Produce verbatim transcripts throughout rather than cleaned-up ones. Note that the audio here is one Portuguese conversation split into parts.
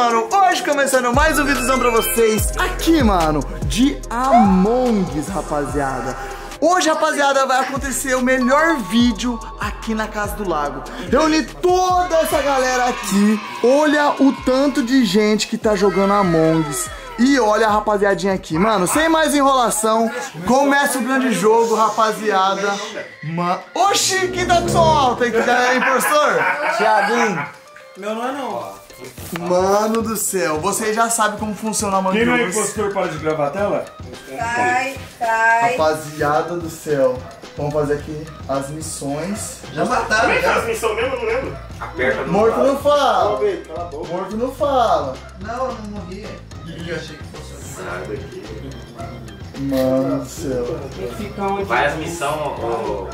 mano, hoje começando mais um videozão pra vocês aqui, mano, de Among Us, rapaziada. Hoje, rapaziada, vai acontecer o melhor vídeo aqui na Casa do Lago. Reuni toda essa galera aqui. Olha o tanto de gente que tá jogando Among Us. E olha a rapaziadinha aqui, mano, sem mais enrolação, começa o grande jogo, rapaziada. Mano, oxi, quem tá com som alto aí, que já é impostor? Thiaguinho. Meu não é não. Mano do céu, vocês já sabem como funciona a Among Us. Quem não é impostor, para de gravar a tela? Cai, cai. Rapaziada do céu, vamos fazer aqui as missões. Já mataram, Como é que é já. as missões mesmo? Eu não lembro. Aperta no Morto não fala. Cala a boca. Morto não fala. Não, eu não morri. Eu achei que fosse assim. Sai daqui. Mano do céu. Vai as missões, ó.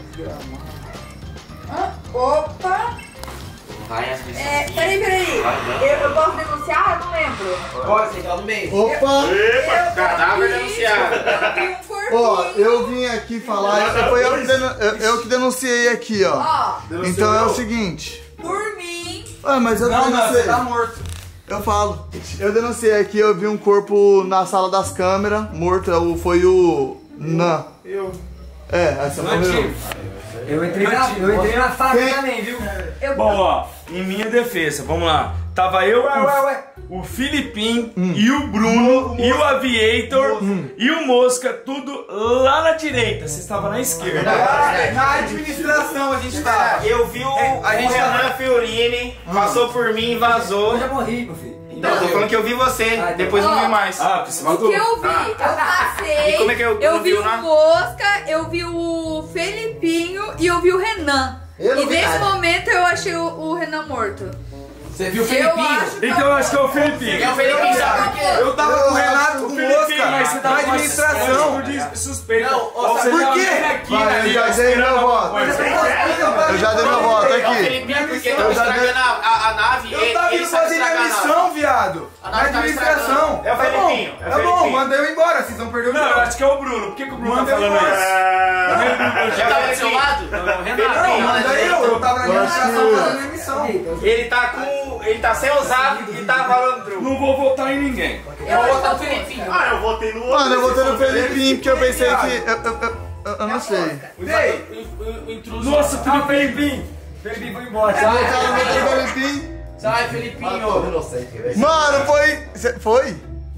Ah, opa. Vai as missões. É, peraí, peraí. Eu, eu posso denunciar? Eu não lembro. Pode, você tá no meio. Opa! Epa, cadáver vi- denunciado. Eu vi um corpinho. Ó, eu vim aqui falar, eu- foi eu que, denu- eu, eu que denunciei aqui, ó. Ó, Então é o seguinte. por mim. Ah, mas eu Não, não, denunciei. você tá morto. Eu falo. Eu denunciei aqui, eu vi um corpo na sala das câmeras, morto, o- foi o Nan. Eu. É, essa morreu. Eu entrei na, eu entrei na faca Quem? também, viu? Eu, Bom, ó, em minha defesa, vamos lá. Tava eu, Ué, o, ué, ué. o Filipinho e o Bruno e o Aviator e o Mosca, tudo lá na direita. Vocês estavam na esquerda. Na administração a gente tá. Eu vi o, a gente o Renan Fiorini, passou por mim e vazou. Eu já morri, meu filho. Então, eu tô falando que eu vi você, Ah, depois eu não vi mais. Ah, porque você o matou. que eu vi, eu passei. E como é que eu- eu não vi viu, o né? Mosca, eu vi o Felipinho e eu vi o Renan. Eu não E vi nesse nada. momento eu achei o, o Renan morto. Você viu o Eu Felipinho? acho que Então eu acho que é o Filipinho. É o Felipinho, sabe por quê? Eu tava com o Renato, com O o Filipinho, Mosca, mas você na tava com administração. de suspeita. Não, ó, Você por tava quê? bem aqui, Vai, né, eu já dei esperando meu alguma voto. coisa. Eu já dei meu voto É o aqui. Felipinho porque Eu tava já estragando a, a, a nave. Eu ele- tava ele indo sabe fazer minha estragar a nave. missão, viado. A Na nave tava administração. estragando. É o Tá Felipinho, bom, é o tá bom, Felipinho. manda eu embora, vocês vão perder o Não, eu jogo. acho que é o Bruno. Por que, que o Bruno Manda tá eu falando embora. isso? Eu tava do seu lado? Não, manda eu, eu tava na Eu acho administração que- fazendo minha missão. Ele tá com. Ele tá sem o zap e tá falando truco. Não vou votar em ninguém. Eu vou acho botar o que Felipinho. Ah, eu votei no Mano, eu votei no Felipinho porque eu pensei que... Eu, eu, eu, eu, eu não sei. Ei, Nossa, Ah, Filipinho. Felipinho. Felipinho foi embora. Eu votei no Felipinho. Sai, Felipinho. Mano, foi... Cê- Foi?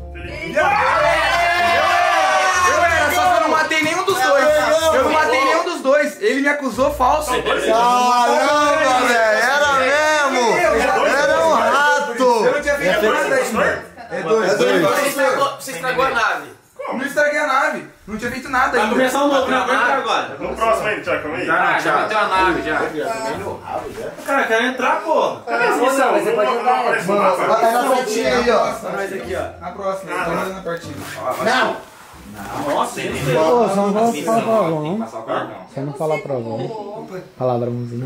eu era, só que eu não matei nenhum dos dois. Eu não matei nenhum dos dois. Ele me acusou falso. Caramba, velho. Era mesmo. Era um rato. Eu não tinha feito nada ainda. É dois. É dois. Você estragou, você estragou a nave. Não estraguei a nave. Não tinha feito nada ainda. um novo, não aguenta agora. No próximo aí, Thiago, calma aí. Ah, já meteu a nave já. Cara, quero entrar, pô. Cadê as missões? Você pode entrar. Mano, é na setinha aí, ó. Nós aqui, ó. Na próxima, eu tô mandando a partida. Não. Nossa, ele Pô, só não vou falar pra avó, tem que não. passar o cartão. Só não falar pra avó. Palavrãozinho.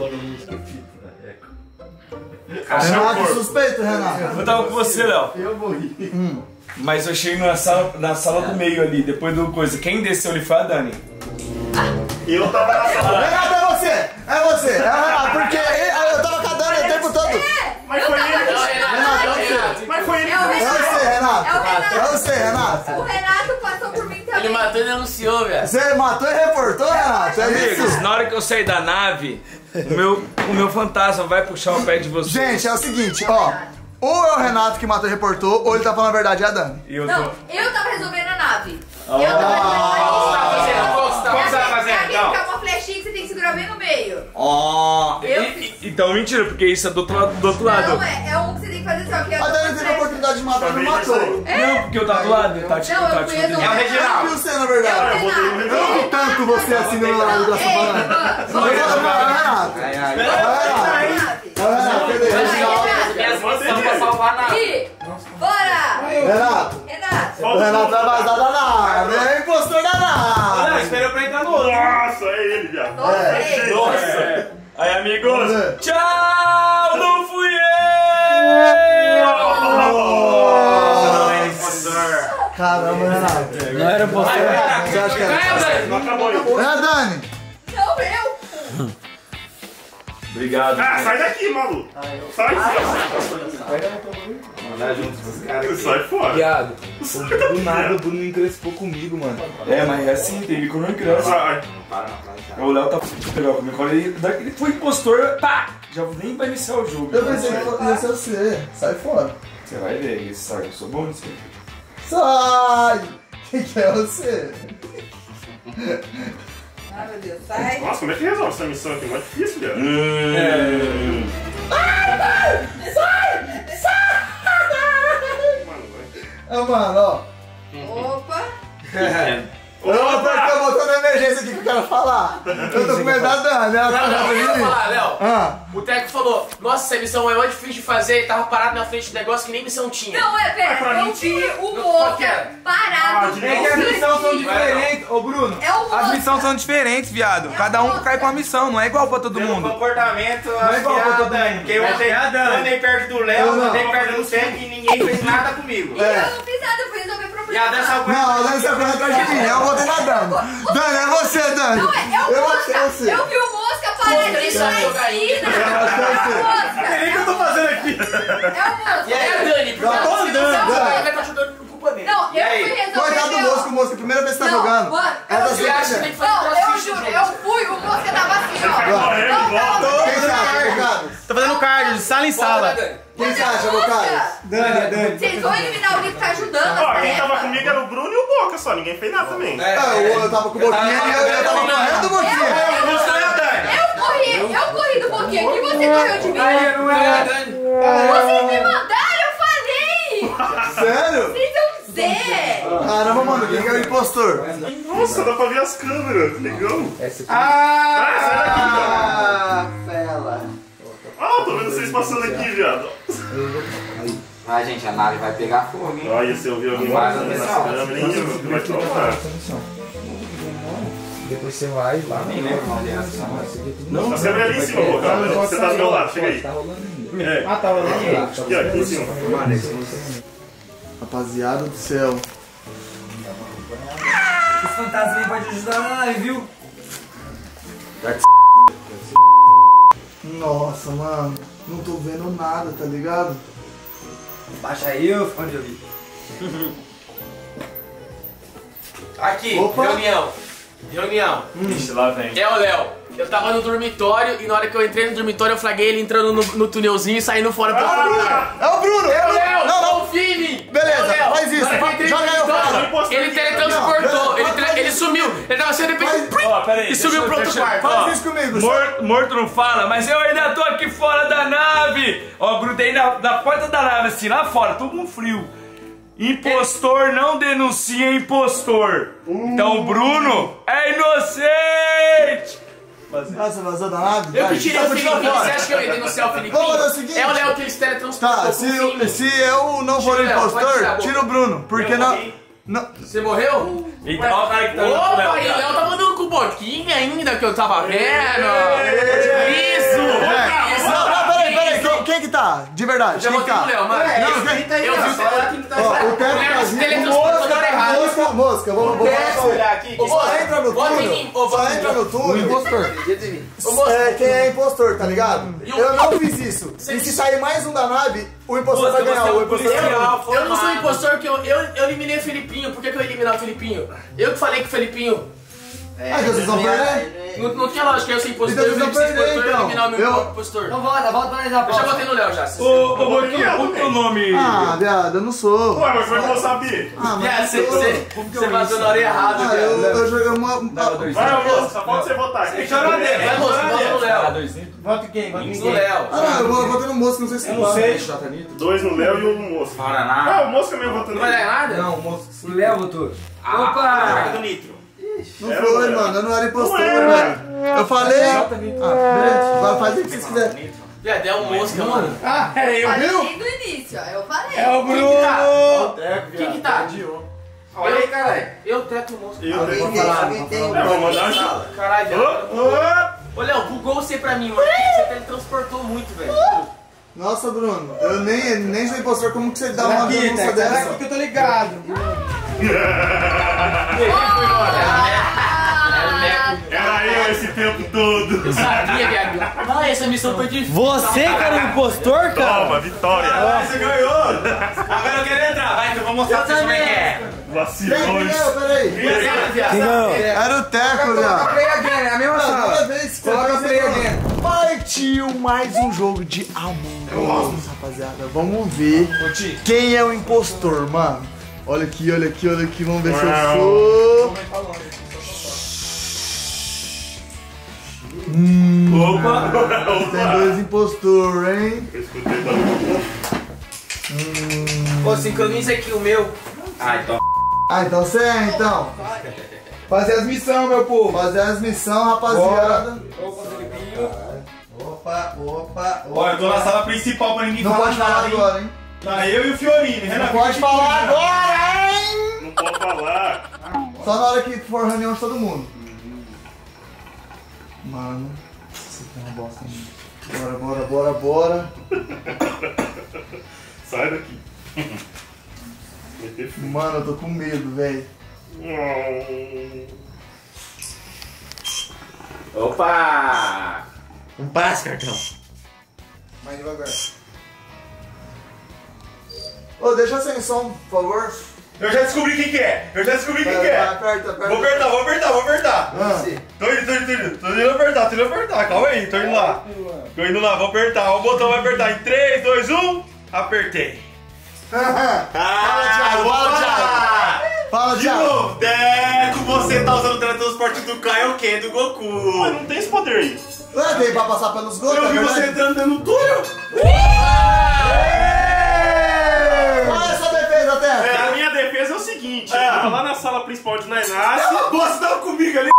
Renato, suspeito, Renato. Eu tava com você, Léo. Eu morri. Mas eu cheguei na sala, na sala do meio ali, depois do coisa. Quem desceu ali foi a Dani. Eu tava na sala. Renato, é você. É você. É o Renato. Porque eu tava com a Dani o tempo todo. Mas foi ele. Não, Renato, não, Renato. Mas foi ele. É o É Renato. você, Renato. É o Renato. É você, Renato. O Renato passou por mim também. Ele matou e denunciou, velho. Você matou e reportou, Renato? É Amigos, isso? na hora que eu sair da nave, o meu, o meu fantasma vai puxar o pé de você. Gente, é o seguinte, ó. Ou é o Renato que matou e reportou, ou ele tá falando a verdade, é a Dani. E eu Não, tô... eu tava resolvendo a nave. Ah. Eu tava O que você resolvendo a tá nave. fazendo? O que você tá fazendo, É aquele então? que é uma flechinha que você tem que segurar bem no meio. Ó. Eu E- fiz. Então mentira, porque isso é do outro lado. Do outro lado. Não, é, é um que você tem que fazer só que é A Dani teve a oportunidade de matar e não matou. Não, porque eu tava do lado, tá te Não, eu tá fui te resolver. É o Eu Reginaldo. vi você, na É o verdade. Renato. Eu não vi tanto você assim no meu lado da sua Ei, banana. mano, Não, é o Renato. Ai, É ai. o Renato. É o Renato. Cadê? Reginaldo. Tem as missões pra salvar a nave. Ih, bora! Renato. Renato! O Renato vai vazar da nave. É impostor da nave. Esperou pra entrar no outro. Nossa, é ele, viado. Nossa, É. ei. Nossa! Aí, amigos, Vamos ver. tchau! Não fui eu! Caramba, Renato. Não era você. Você acha que era? Não acabou aí. É a Dani. Não, eu! Obrigado. Ah, sai daqui, maluco. Sai, sai. Mandar junto com os caras aqui. Sai fora. Viado, do nada o Bruno encrespou comigo, mano. É, mas é assim, tem licor não cresce. Sai. Para, para, para. O Léo tá legal comigo. Ele, ele foi impostor, pá! Já nem vai iniciar o jogo. Eu pensei que ia ser você. Sai fora. Você vai ver, esse sai, eu sou bom nisso aqui. Sai! Quem que é você? Ai, meu Deus, sai. Nossa, como é que resolve essa missão aqui? É muito difícil, velho. Hum. Mano, vai. Ah, mano, ó. Opa. Eu vou apertar o botão da emergência aqui que eu quero falar. Eu tô com medo da Dani, ela tá Não, não, eu na vou falar, Léo. Ah, O Teco falou, nossa, essa missão é muito difícil de fazer, tava parado na frente do negócio que nem missão tinha. Não, é, pra pera, eu mim vi o Não, qual que Mosca era? parado. Ah, de É que as missões são diferentes, ô Bruno. É o As Mosca. missões são diferentes, viado. É Cada um Mosca. cai com a missão, não é igual pra todo Pelo mundo. comportamento, é acho igual que pra a todo Dani. mundo. Porque eu É andei, a Dani. eu andei perto do Léo, Eu não. andei perto do Teco e ninguém fez nada comigo. Eu não fiz nada, eu fui resolver E a problema. Dani só não, a Dani saiu correndo atrás de mim. Eu votei na Dani. Dani, é você, Dani. Não, é, é o Eu Mosca. achei você. Eu vi o Mosca paradinho Ele sabe na jogar ainda. esquina. É o Mosca. O que eu tô fazendo aqui? É o Mosca. E aí, a Dani, porque Eu tô você não andando, sabe jogar, Dani. ele vai estar chutando por culpa dele. Não, eu aí? fui resolver. Coitado do meu- Mosca, o Mosca, primeira vez que tá Não, jogando. mano, Ela tá eu sem Você acha que tem entender. que fazer Não, eu crossfit juro, junto? eu fui, o Mosca tava assim, ó. correndo, Não, volta. não, Quem você acha, Bocados? Tô fazendo cardio, de sala em Volta, sala. Dani. Quem você acha, Bocados? Dani, Dani. Vocês vão eliminar alguém que tá ajudando Ó, a quem tava tarefa? comigo era o Bruno e o Boca só. Ninguém fez nada também. Ah, eu, eu tava com o Boquinha e eu, eu tava correndo do Boquinha. Eu, Não sou eu, Dani. eu corri, eu corri do Boquinha e você correu de mim. Aí, não é. Dani. Vocês me mandaram, eu falei! Sério? Vocês são Zé! Caramba, mano, quem que é o impostor? Nossa, dá pra ver as câmeras. Legal. Ah, Ah, sai daqui, ah, fela. Ah, tô vendo vocês passando aqui, viado. Vai, gente, a nave vai pegar fogo, hein? Olha, se eu vi alguém Vai, passando vai, nessa vai. câmera, nem eu. Vai tomar. Depois você vai lá. Nem lembro qual é a ação. Não, Você vai ali em cima, Boca. Você tá do meu lado, chega aí. Tá rolando ainda. É. Ah, tá rolando aí. Aqui, ó, aqui em cima. Rapaziada do céu. Os fantasmas aí podem ajudar na live, viu? Nossa, mano. Não tô vendo nada, tá ligado? Baixa aí, eu onde eu vi. Aqui, Opa. reunião. Reunião. Ixi, lá vem. É o Léo. Eu tava no dormitório e na hora que eu entrei no dormitório eu flaguei ele entrando no, no túnelzinho e saindo fora pro outro lugar. É o Bruno! É o Léo! Não, não. Confia em mim! Beleza, É o Léo. faz isso, Na hora que eu entrei no joga aí, eu dormitório, falo. Ele teletransportou, Não, ele, não, tra- faz ele isso. sumiu. Ele tava assim, de repente, Ó, peraí. e sumiu deixa- pro outro deixa- quarto. ó. Faz isso comigo. Morto, morto não fala, mas eu ainda tô aqui fora da nave. Ó, grudei na, na porta da nave, assim, lá fora, todo mundo frio. Impostor não denuncia impostor. Então o Bruno é inocente. Nossa, vazou da nave? Eu Vai, que tirei tá o Filipinho, continuando você fora. acha que eu ia denunciar o Filipinho? Vamos fazer o seguinte. É o Léo que eles teletransportou. Tá, confia se, em mim. se eu não for o Tira o Léo, pode impostor, tirar, tira o Bruno. Porque Eu não. morri. não Você morreu? Então ó o cara que tá andando com o Opa, Léo, e o cara. Léo tava andando com o Boquinha ainda que eu tava vendo. Isso! É. Isso! Não, não, peraí, peraí. Quem, quem que tá? De verdade. Já Quem que botei tá? no Léo, mano. Não, Eu quem- vi- eu vi o Ó, o Teco Léo tá se vivo. teletransportou na hora errada. Mosca, mosca, eu vou, vou falar pra você. Olhar aqui. Ô, Só moça, entra no bota em túnel. mim. Ô, bota Só em entra mim. no túnel. Impostor. Ô, moça, É, quem é impostor, tá ligado? E o- Eu não fiz isso. E se sair mais um da nave, o impostor Moça, vai ganhar. você é um O impostor vai policial. ganhar. Eu não sou impostor, que eu, eu, eu eliminei o Felipinho. Por que, que eu ia eliminar o Felipinho? Eu que falei que o Felipinho. Ah, então vocês vão perder? Não, não tinha lógica eu ser impostor, Então eu vocês vi que vão ser perder, impostor e eu então. eliminar o meu Eu- impostor. Então volta, volta pra nós na Eu já próxima. botei no Léo já. Ô, ô, Boquinha, como que é o nome? Ah, viado, eu não sou. Ué, mas como é que eu vou saber? Ah, Yeah, mas Você eu sou. você vazou na hora errada, Ah, eu, velho. eu joguei uma. Vai, moço, só pode você votar. Quem Chora chama dele. Vai, moço, bota no Léo. Vota quem? Vota No ninguém. Léo. Ah, não, eu vou votar no moço, não sei se Eu não sei. Dois no Léo e um no Mosca. Fora Ah, nada. o Mosca mesmo votando Não vai dar nele. nada? Não, moço. O Léo votou. Joga Opa! do Nitro. Não Era, foi, era. mano, eu não era impostor, Não era. velho. Eu falei. Ah, beleza, vai fazer o que vocês quiserem. Viado, é um mosca, mano. Ah, é eu, Falei viu? desde o início, ó, eu falei. É o Quem que tá? Bruno. Quem que tá? Olha aí, caralho. Eu teto o mosca. Eu Alguém tenho tem, alguém tem. É, vou mandar ajuda. Caralho, viado. Ô, ô. Ô, Léo, bugou você pra mim, mano. Você teletransportou muito, velho. Nossa, Bruno, eu nem, nem sou impostor, como que você dá uma Aqui, denúncia Teco, dessa? aqui que eu tô ligado. Ah, Era eu, esse tempo todo. Eu sabia, viado. Ah, essa missão foi difícil. Você que era o impostor, cara? Toma, vitória. Você ganhou! Agora eu quero entrar, vai que eu vou mostrar pra vocês como é que é. Quem Vacilões. ganhou? Peraí. Quem ganhou? Era o Teco, Coloca já. play again, é a mesma Toda sala. vez que Coloca você play faz again. isso, partiu mais um jogo de Among Us, rapaziada. Vamos ver quem é o impostor, mano. Olha aqui, olha aqui, olha aqui. Vamos ver se eu sou. Hum, Opa! tem dois impostores, hein? Eu escutei barulho. Pô, sincroniza aqui o meu. Ah, então. Ah, então você é, então. Fazer as missões, meu povo. Fazer as missões, rapaziada. Opa, opa, Ó, eu tô na sala principal pra ninguém Não falar pode falar nada, hein? agora, hein? Tá eu e o Fiorini. Não pode falar agora, hein? Não pode falar. Só na hora que for reunião de todo mundo. Mano, isso aqui é uma bosta, hein? Bora, bora, bora, bora. Sai daqui. Meter frio. Mano, eu tô com medo, velho. Opa! Um passe, cartão. Mais devagar. Ô, deixa sem som, por favor. Eu já descobri quem que é. Eu já descobri quem que Vai, é. aperta, aperta. Vou apertar, vou apertar, vou apertar. Ah. Tô indo, tô indo, tô indo. Tô indo apertar, tô indo apertar. Calma aí, tô indo lá. Tô indo lá, vou apertar. O botão vai apertar em três, dois, um. Apertei. Fala, Thiago, fala, Thiago. Fala, De Thiago. novo, Deco, você tá usando o teletransporte do Kaioken do Goku. Mas não tem esse poder aí. Não é tem pra passar pelos gols, Eu vi tá você verdade? entrando dentro do túnel. Qual é a sua defesa, Teco? É, a minha defesa é o seguinte: eu tava lá na sala principal de Nainassi. Você tava comigo ali.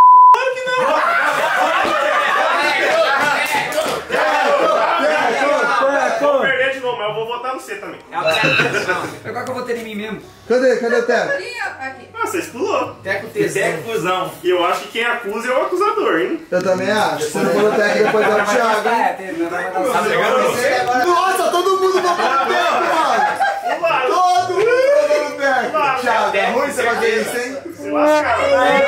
Vou perder de novo, mas eu vou votar no C também. Agora que eu vou ter em mim mesmo. Cadê, cadê o Teco? Ali, ó, aqui. Ah, vocês pulou. Teco tesão. Fusão. E eu acho que quem acusa é o acusador, hein? Eu também acho. Se não for o Teco, depois é o Thiago, hein? É, tem, não vai dar Tá pegando você? Nossa, todo mundo votou no Teco, mano. Claro, Todo mundo votou no Teco. Thiago, é ruim você fazer isso, hein? se lascaram.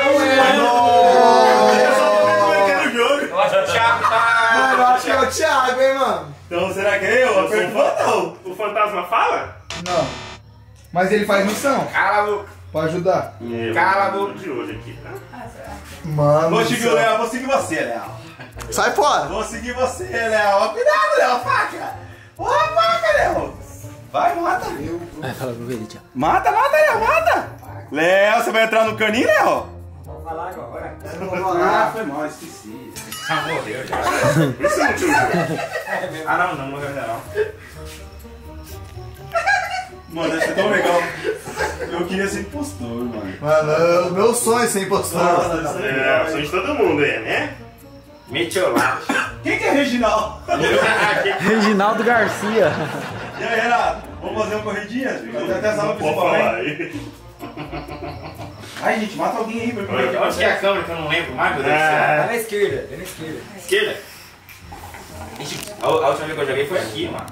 Eu acho que o Thiago tá. Mano, eu acho que é o Thiago, hein, mano? Então será que é eu? Aperto o botão. O fantasma fala? Não. Mas ele faz missão. Cala a boca. Pra ajudar. Eu Cala a vou boca. de hoje aqui, tá? Mano, Vou do seguir céu. o Léo, vou seguir você, Léo. Sai fora. Vou seguir você, Léo. Cuidado, Léo, faca. Ó, faca, Léo. Vai, mata. Vai, fala pro ele, Thiago. Mata, mata, Léo, mata. Léo, você vai entrar no caninho, Léo? Vou falar agora. Eu não vou falar. foi mal, esqueci. Ah, morreu já. Isso não tinha. Ah, não, não, não vai não. Mano, deve ser tão legal. Eu queria ser impostor, mano. Mano, o meu sonho é ser impostor. Nossa, É, o sonho de todo mundo aí, né? Metiolate. Quem que é Reginaldo? Reginaldo Garcia. E aí, Renato? Vamos fazer uma corridinha? Até até a sala Pode principal, falar hein? aí. Ai, gente, mata alguém aí pra eu ver. Onde que é a câmera que eu não lembro mais, meu Deus do céu? Vai na esquerda, vai na esquerda. Esquerda? Ixi, a, a última vez que eu joguei foi aqui, mano.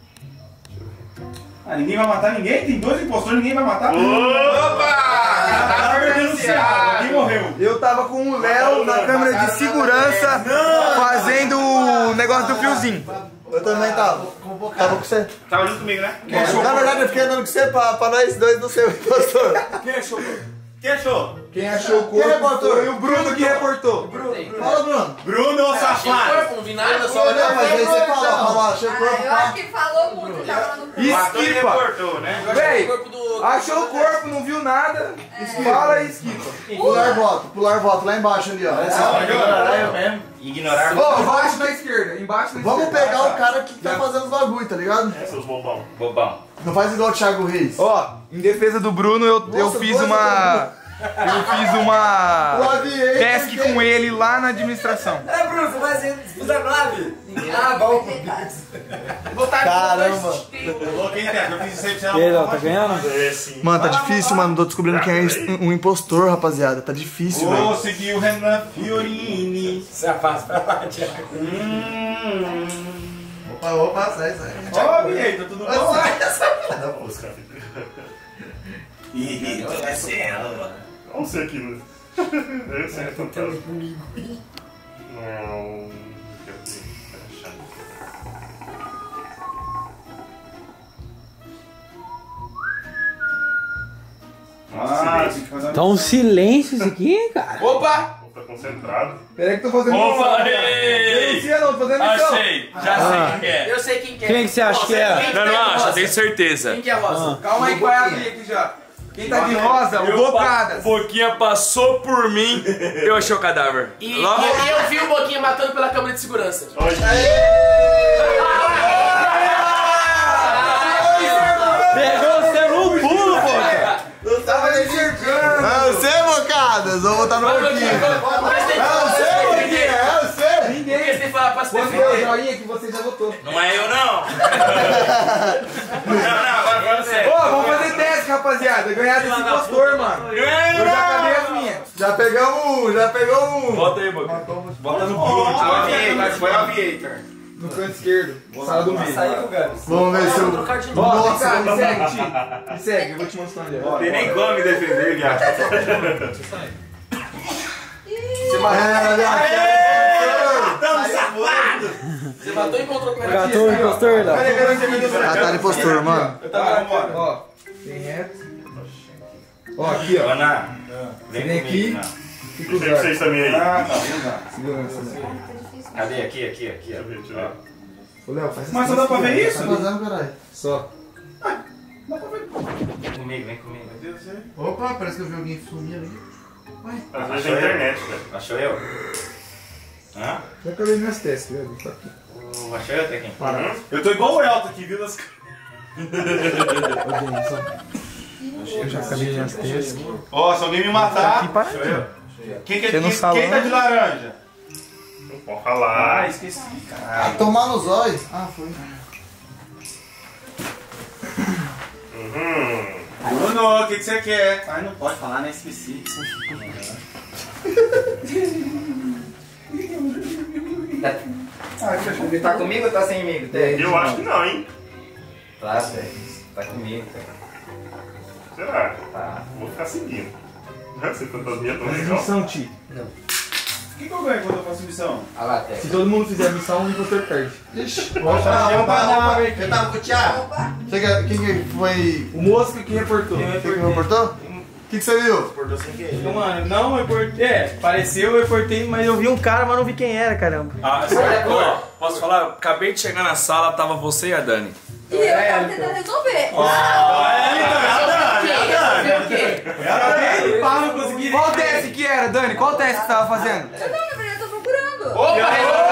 Ah, ninguém vai matar ninguém? Tem dois impostores, ninguém vai matar? Opa! Tá perdendo o céu. Quem morreu? Eu tava com o Léo na câmera de segurança fazendo o negócio do fiozinho. Eu também tava. Tava com você. Tava junto comigo, né? Na verdade, eu fiquei andando com você pra, pra nós dois não ser o impostor. Quem achou? Quem achou? Quem achou o Quem corpo reportou? foi o Bruno que reportou. Fala, Bruno. Bruno, ô Achei o safado! corpo, não vi nada, só Não, olhar. mas aí você fala, fala, achei o Ah, corpo, eu acho pá. que falou muito, tava no Matou e Esquipa. reportou, né? Véi, corpo do... achou o corpo, não viu nada. Fala e esquipa. Pular voto, pular voto, lá embaixo ali, ó. eu mesmo. Ignorar. Ó, embaixo na esquerda, embaixo na Vamos esquerda. pegar o cara que tá fazendo os bagulho, tá ligado? É, seus bobão. Bobão. Não faz igual o Thiago Reis. Ó, em defesa do Bruno, eu, eu Nossa, fiz dois uma... Eu fiz O uma... aviei. Task com ele lá na administração. É, Bruno, você vai ser dezenove. Ah, bom. Caramba. Eu coloquei teto, eu fiz sempre E aí, Léo, tá ganhando? É, sim. Mano, tá difícil, mano. Tô descobrindo quem é um impostor, rapaziada. Tá difícil, Vou velho. seguir o Renan Fiorini. Você afasta pra lá, Thiago. Hum. Opa, opa, sai, sai. Ó, Vitor, tudo bom? Os caras ficam- Ih, tô descendo. Vamos ser aqui, né? Esse é fantasma. Não. Ah, Tá um silêncio isso aqui, cara. Opa! Tá concentrado. Peraí que tô fazendo Opa, missão. ei! Denuncia não, tô fazendo missão. Achei, já sei quem que é. Eu sei quem que é. Quem que você acha que é? Quem Não, tá não de acha, rosa? tenho certeza. Quem que é rosa? Calma aí que vai abrir aqui já. Quem tá de rosa? O Eu Bocadas. pa- Boquinha passou por mim, eu achei o cadáver. E, Logo- e eu vi o Boquinha matando pela câmera de segurança. Pegou você no pulo, pô. Eu tava me cercando. É você, Bocadas. Vou botar no Vai, Boquinha. Mas tem que É você, falar Boquinha. É você. Por que você tem que falar pra se Quando deu o defender? joinha que você já votou. Não é eu, não. Não, não, agora fala sério. Ô, vamos fazer teste, rapaziada. Ganhar desse impostor, mano. Eu já acabei as minhas. Já pegamos um, já pegou um. Bota aí, Boquinha. Bota no pulo. Aviator, foi o Aviator. No canto esquerdo, sala do meio. Saiu, Gabs. Vamos ver se Vou eu... trocar de Ó, novo. vem cá, me segue, Ti. Me segue, eu vou te mostrar onde é. Ó, Tem nem como me defender, viado. Você Você matou e encontrou com ele. Gatou o impostor lá. Cadê, cadê, cadê, cadê? Ah, tá de postura, mano. Tá, ó. Tem reto. Ó, aqui, ó. Ana, Você vem aqui. Fica deixa eu vocês usado. também aí. Ah, tá, segurança, né? Cadê? Aqui, aqui, aqui. Deixa eu ver, deixa eu ver. Ô, Léo, faz Mas só dá pra ver isso? Tá fazendo, caralho? Só. Vem comigo, vem comigo. Opa, parece que eu vi alguém sumir ali. Às vezes é a internet, velho. Achou eu? Hã? Já acabei minhas testes, velho. Tá aqui. Uh, achou eu, Tequinho? Parado. Eu tô igual o Elton aqui, viu? Das... Eu já acabei minhas testes. Ó, se alguém me matar. Achou eu? Quem, que, Você no quem, salão, quem tá de laranja? Não pode falar. Ah, esqueci, cara. Tomar nos olhos. Ah, foi. Uhum. Bruno, o que, que você quer? Ai, não pode falar, né? Esqueci. Ah, que achou? Tá comigo ou tá sem amigo? Tem. Eu acho que não, hein? Tá, velho. Tá comigo, cara. Será? Tá. Vou ficar seguindo. Você fantasminha tão legal. Missão, Ti. O que, que eu ganho quando eu faço missão? Olha lá, Teco. Se todo mundo fizer a missão, o impostor perde. Ixi. Vamos fazer um pra Eu tava com o Thiago. Você que- Quem que foi... O Mosca que reportou. Quem que reportou? O que, que você viu? Portou sem querer. Então, mano, não, eu reportei. É, pareceu, eu reportei, mas eu vi um cara, mas não vi quem era, caramba. Ah, sério? Ó, posso falar? Acabei de chegar na sala, tava você e a Dani. E eu tava tentando resolver. Ah, não consegui. Qual teste que era, Dani? Qual teste que você tava fazendo? Eu não, na verdade, eu tô procurando. Opa!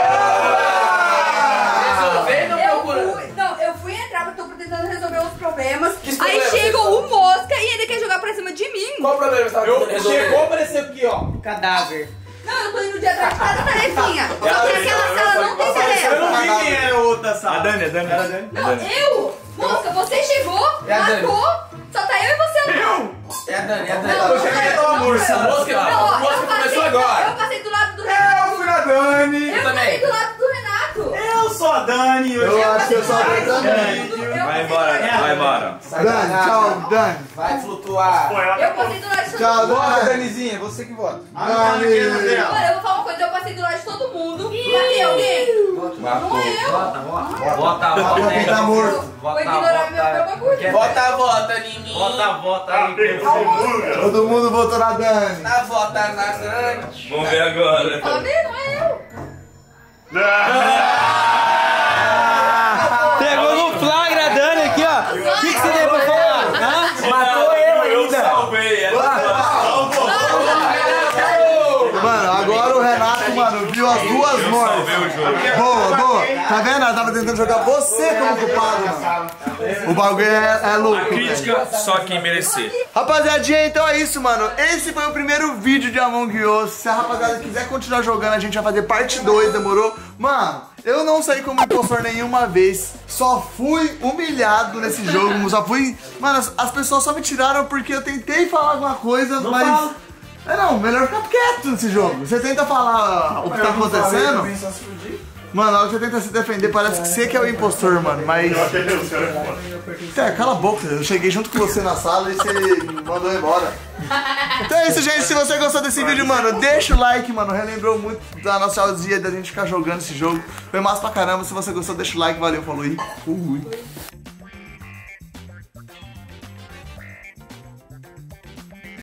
Resolver não Eu procurando. fui, não, eu fui entrar, porque eu tô tentando resolver os problemas. Que Aí problemas chegou você o Mosca e ainda quer jogar pra cima de mim. Qual o problema que você tava tentando resolver? Chegou, apareceu aqui, ó. Cadáver. Não, eu tô indo de atrás de cada tarefinha. Só que naquela sala não tem Eu não tarefa. vi quem era a outra sala. A Dani, a Dani. Era a Dani. Não, eu? Mosca, você chegou, É a Dani. matou, só tá eu e você lá. É a Dani, é a Dani. Não, Eu cheguei a tomar mursa. A mosca, Não, a ó, mosca eu começou passei, agora. eu passei do lado do Eu Renato. fui na Dani. Eu também. passei do lado do Renato. Eu sou a Dani. Eu, Eu acho que eu sou a passei do lado Dani. do- eu Vai passei embora, do lado- vai embora. Dani, tchau, Dani. Vai flutuar. Pô, ela Eu passei do lado de todo Tchau, mundo. Vota, Dani. Danizinha, você que vota. Dani. Olha, eu vou falar uma coisa, eu passei do lado de todo mundo. Matei alguém? Não é eu. Vota, Quem tá morto? Vou ignorar meu meu bagulho. Vota, vota em mim. vota tá pego sem dúvida. Todo mundo votou na Dani. Na vota na Dani. Vamos ver agora. Fala mesmo, não é eu. Pegou no flagra a Dani aqui, ó. O que, que você tem pra falar? Hã? Matou eu Eu ainda. salvei ela. Mano, agora o Renato, mano, viu as duas mortes. salvei o jogo. Boa, boa. Tá vendo? Ela tava tentando jogar você como culpado, mano. O bagulho é, é louco. A crítica, só quem merecer. Rapaziadinha, então é isso, mano. Esse foi o primeiro vídeo de Among Us. Se a rapaziada quiser continuar jogando, a gente vai fazer parte dois, demorou? Mano, eu não saí como impostor nenhuma vez. Só fui humilhado nesse jogo. Só fui... Mano, as, as pessoas só me tiraram porque eu tentei falar alguma coisa, mas... fala. É não, melhor ficar quieto nesse jogo. Você tenta falar o que tá acontecendo... Mano, na hora que você tenta se defender, parece que você que é o impostor, mano, mas... É, cala a boca, eu cheguei junto com você na sala e você me mandou embora. Então é isso, gente, se você gostou desse vídeo, mano, deixa o like, mano, relembrou muito da nostalgia da gente ficar jogando esse jogo. Foi massa pra caramba, se você gostou, deixa o like, valeu, falou e fui.